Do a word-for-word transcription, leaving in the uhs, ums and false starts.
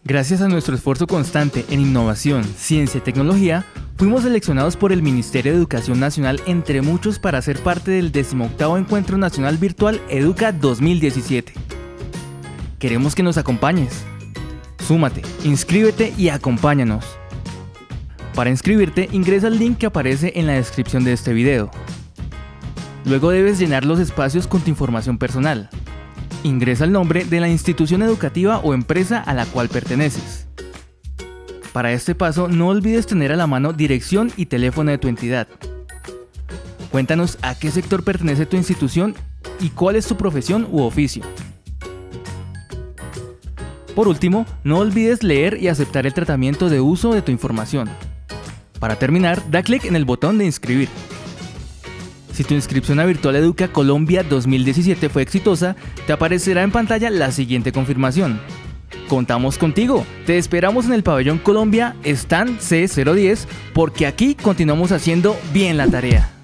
Gracias a nuestro esfuerzo constante en innovación, ciencia y tecnología, fuimos seleccionados por el Ministerio de Educación Nacional entre muchos para ser parte del decimoctavo Encuentro Nacional Virtual Educa dos mil diecisiete. Queremos que nos acompañes. Súmate, inscríbete y acompáñanos. Para inscribirte, ingresa al link que aparece en la descripción de este video. Luego debes llenar los espacios con tu información personal. Ingresa el nombre de la institución educativa o empresa a la cual perteneces. Para este paso, no olvides tener a la mano dirección y teléfono de tu entidad. Cuéntanos a qué sector pertenece tu institución y cuál es tu profesión u oficio. Por último, no olvides leer y aceptar el tratamiento de uso de tu información. Para terminar, da clic en el botón de inscribir. Si tu inscripción a Virtual Educa Colombia dos mil diecisiete fue exitosa, te aparecerá en pantalla la siguiente confirmación. Contamos contigo, te esperamos en el pabellón Colombia Stand C cero diez porque aquí continuamos haciendo bien la tarea.